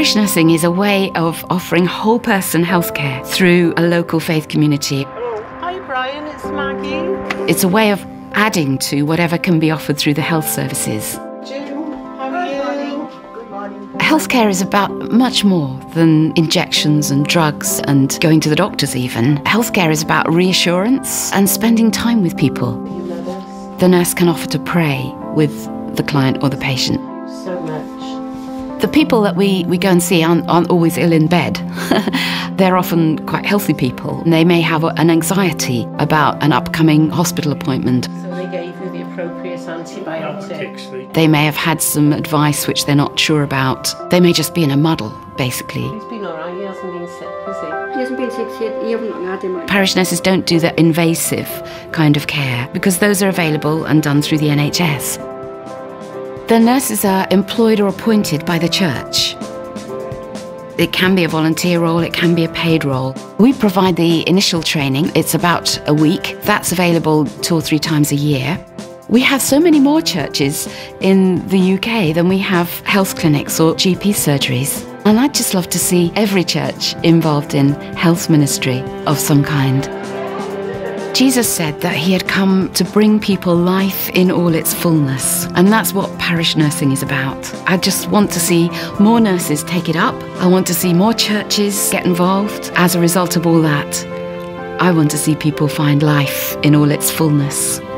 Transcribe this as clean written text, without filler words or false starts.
Parish nursing is a way of offering whole-person healthcare through a local faith community. Hello. Hi Brian, it's Maggie. It's a way of adding to whatever can be offered through the health services. June, how are you? Good morning. Healthcare is about much more than injections and drugs and going to the doctors even. Healthcare is about reassurance and spending time with people. You know this The nurse can offer to pray with the client or the patient. so much. The people that we go and see aren't always ill in bed. They're often quite healthy people. They may have an anxiety about an upcoming hospital appointment. So they gave you the appropriate antibiotics. They may have had some advice which they're not sure about. They may just be in a muddle, basically. He's been alright, he hasn't been sick, has he? He hasn't been sick yet. Parish nurses don't do the invasive kind of care because those are available and done through the NHS. The nurses are employed or appointed by the church. It can be a volunteer role, it can be a paid role. We provide the initial training, it's about a week. That's available 2 or 3 times a year. We have so many more churches in the UK than we have health clinics or GP surgeries. And I'd just love to see every church involved in health ministry of some kind. Jesus said that he had come to bring people life in all its fullness. And that's what parish nursing is about. I just want to see more nurses take it up. I want to see more churches get involved. As a result of all that, I want to see people find life in all its fullness.